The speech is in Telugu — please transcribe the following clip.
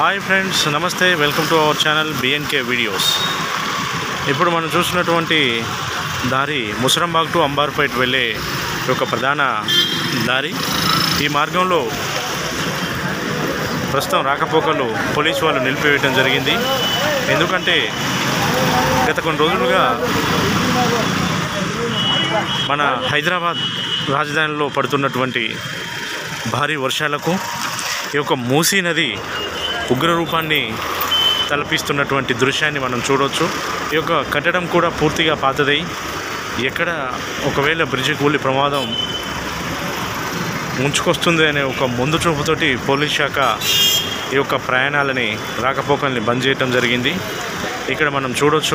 హాయ్ ఫ్రెండ్స్, నమస్తే. Welcome to our channel BNK videos. ఇప్పుడు మనం చూసినటువంటి దారి ముసరంబాగ్ టు అంబార్పేట్ వెళ్ళే ఒక ప్రధాన దారి. ఈ మార్గంలో ప్రస్తుతం రాకపోకలు పోలీసు వాళ్ళు నిలిపివేయడం జరిగింది. ఎందుకంటే గత కొన్ని రోజులుగా మన హైదరాబాద్ రాజధానిలో పడుతున్నటువంటి భారీ వర్షాలకు ఈ యొక్క మూసీ నది ఉగ్రరూపాన్ని తలపిస్తున్నటువంటి దృశ్యాన్ని మనం చూడవచ్చు. ఈ యొక్క కట్టడం కూడా పూర్తిగా పాతదై ఎక్కడ ఒకవేళ బ్రిడ్జి కూలి ప్రమాదం ముంచుకొస్తుంది అనే ఒక ముందు చూపుతోటి పోలీస్ శాఖ ఈ యొక్క ప్రయాణాలని రాకపోకల్ని బంద్ చేయడం జరిగింది. ఇక్కడ మనం చూడవచ్చు.